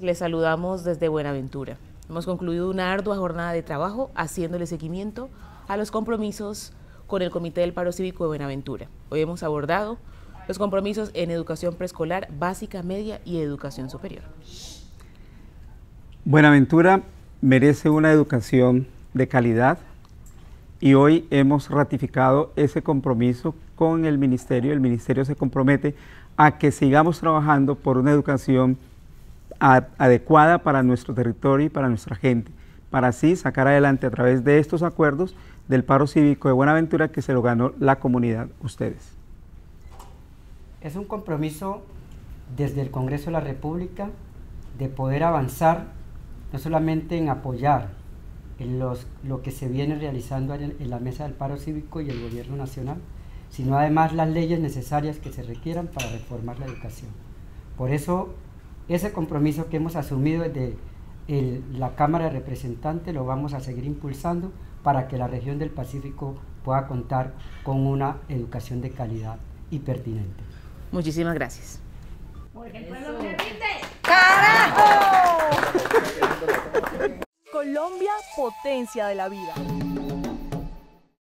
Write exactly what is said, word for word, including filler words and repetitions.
Les saludamos desde Buenaventura. Hemos concluido una ardua jornada de trabajo haciéndole seguimiento a los compromisos con el Comité del Paro Cívico de Buenaventura. Hoy hemos abordado los compromisos en educación preescolar, básica, media y educación superior. Buenaventura merece una educación de calidad y hoy hemos ratificado ese compromiso con el Ministerio. El Ministerio se compromete a que sigamos trabajando por una educación a, adecuada para nuestro territorio y para nuestra gente, para así sacar adelante a través de estos acuerdos del paro cívico de Buenaventura que se lo ganó la comunidad, ustedes. Es un compromiso desde el Congreso de la República de poder avanzar no solamente en apoyar en los, lo que se viene realizando en, en la Mesa del Paro Cívico y el Gobierno Nacional, sino además las leyes necesarias que se requieran para reformar la educación. Por eso, ese compromiso que hemos asumido desde el, la Cámara de Representantes lo vamos a seguir impulsando para que la región del Pacífico pueda contar con una educación de calidad y pertinente. Muchísimas gracias. Porque el pueblo me repite. ¡Carajo! Colombia, potencia de la vida.